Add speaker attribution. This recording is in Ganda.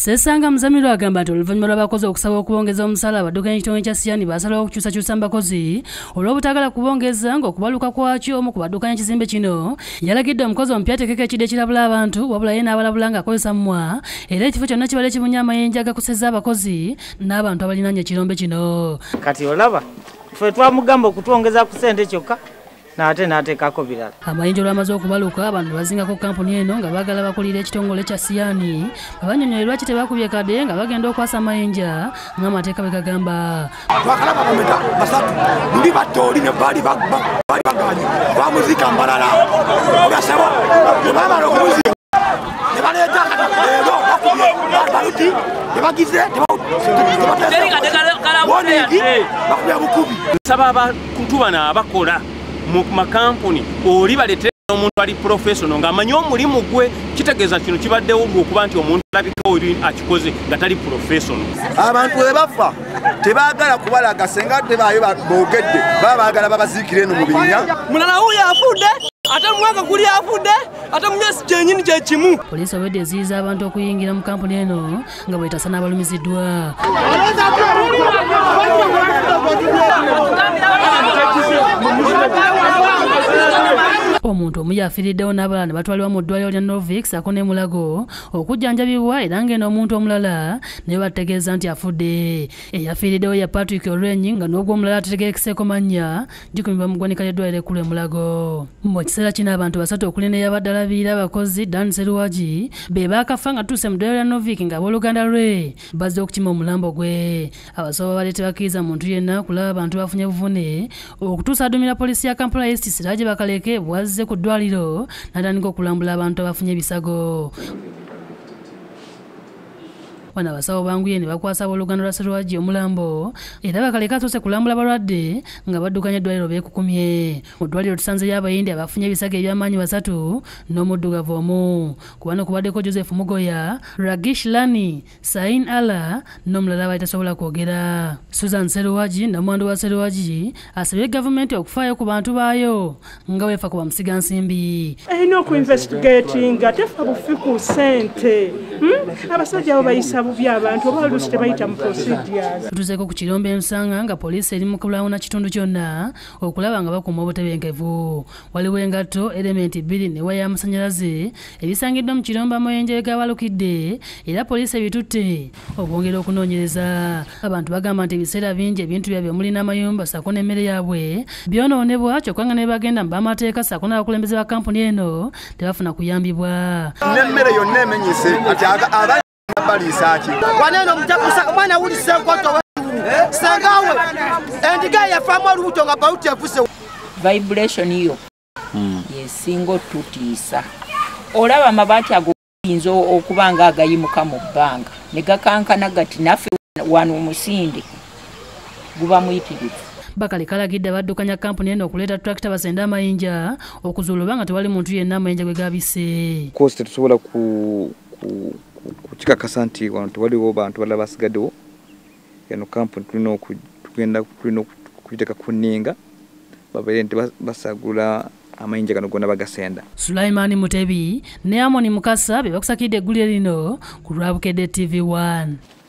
Speaker 1: Sesanga Mzamiru agamba nti oluvannyuma lw'abakozi okusaba okubongeza omusala abaddukanya ekitongole kya Siyani basalawo okukyusakyusa bakozi olw'obutagala kubongeza ng'okubaluka kwakyo omu ku baddukanya ekizimbe kino yalagidde omukozi omupya ateekeko ekide ekirabula abantu wabula ye n'abalabula ng'akozesa mmwa era ekifo kyonna kibadde kibunya amayinja agakusezza abakozi n'abantu abalinaanye ekirombe kino.
Speaker 2: Kati olaba ffe twamugamba okutwongeza ku ssente kyokka n'ateekako birala.
Speaker 1: Amayinja olwamaze okubaluka abantu bazingako kampuni eno nga baagala bakulira ekitongole kya Siyani babannyonnyola lwaki tebakubye kade nga bagenda okwasa amayinja ng'amateeka bwe gagamba.
Speaker 3: Twakalaba bameka basatu ndi batoli ne bali baganye bamuzika mbalala ogasabo ne bamala okumuzika ne baleeta leero bakubye baluti ne bagize bakubye bukubi.
Speaker 4: Nsaba abantu bano abakola mu makampuni oli balete omuntu ali professional ng'amanyi omulimu gwe kitegeeza kino kibaddewo okuba nti omuntu alabika oli akikoze nga tali professional.
Speaker 3: Abantu bwe bafa tebaagala kubalaga senga tebaayo boogedde baba baagala babaziikire eno mu binnya.
Speaker 5: Mulala wuyo afudde ate omwaka guli afudde ate mu myezi gyennyini kye kimu.
Speaker 1: Poliisi obedde eziyiza abantu okuyingira mu kampuni eno nga bwetasa n'abalumiziddwa. Omuntu omu yafiiriddewo n'abalala ne batwalibwa mu ddwaliro lya Novix ako ne Mulago okujjanjabibwa era ng'eno omuntu omulala naye bategeeza nti afudde. Eyafiiriddewo ya Patrick Orenyi nga n'ogwo omulala ategeerekeseeko mannya gikumibwa mu ggwanika ly'eddwaliro ekkulu e Mulago. Mu kiseera kino abantu basatu okuli n'eyabadde alabirira abakozi Dan Seruwagi be baakafa nga tuuse mu ddwaliro lya Novix nga abooluganda lwe bazze okukima omulambo gwe. Abasawo babadde tebakkiriza muntu yenna kulaba abantu bafunye buvune okutuusa adumira poliisi ya Kampala East Sirage Bakaleke bwazze ku ddwaliro n'atandika okulambula abantu abafunye ebisago. Bano abasawo banguye ne bakwasa abooluganda lwa Seruwagi omulambo era Bakaleke asoose kulambula balwadde nga baddukanya eddwaliro beekukumye. Mu ddwaliro tusanzeyo abayindi abafunye ebisago eby'amaanyi basatu n'omuddugavu omu. Ku bano kubaddeko Joseph Mugoya, Ragish Lani, Sain Ala n'omulala abali tasobola kwogera. Susan Seruwagi n'omwandu wa Seruwagi asabye gavumenti okufaayo ku bantu baayo nga weefa ku bamusiga nsimbi.
Speaker 6: Erina okuinvestigatinga tefa bufi ku ssente. Abasajja abo bayisa bubi abantu oba oluusi tebayita mu procedures.
Speaker 1: Tutuuseeko ku kirombe Nsanga nga poliisi eri mu kulawuna kitundu kyonna okulaba nga bakuuma obutebenkevu. Waliwo engatto, elementi 2 ne waya y'amasannyalaze ebisangiddwa mu kirombe amayinja gabalukidde era poliisi ebitutte okwongera okunoonyereza. Abantu bagamba nti ebiseera bingi ebintu byabwe omuli n'amayumba ssaako n'emmere yaabwe byonoonebwa kyokka nga ne bagenda mu b'amateeka ssaako n'abakulembeze ba kampuni eno tebafuna kuyambibwa.
Speaker 3: N'emmere yonna emenyese ati balisaaki
Speaker 5: waneno mujakusa omwana wuli senkoto sengawe endiga yafamu olubuto nga bawuti evuse
Speaker 7: vibration iyo yesinga otutiisa. Olaba amabaati ago gayinza okuba nga agayimuka mu bbanga ne gakankana gati naffe wano omusinde guba muyitirivu.
Speaker 1: Bakaleke alagidde abaddukanya kampuni eno okuleeta tractor basende amayinja okuzuula oba nga tewali muntu yenna amayinja gwe gabise.
Speaker 8: Kosi tetusobola kukikakasa nti wano tewaliwo bantu balala basigaddewo. Eno kampuni tulina okugiteeka ku nninga babeere nti basagula amayinja gano gonna bagasenda.
Speaker 1: Sulaiman Mutebi ne Amoni Mukasa be bakusakidde eggulire lino ku Lwabukedde TV1.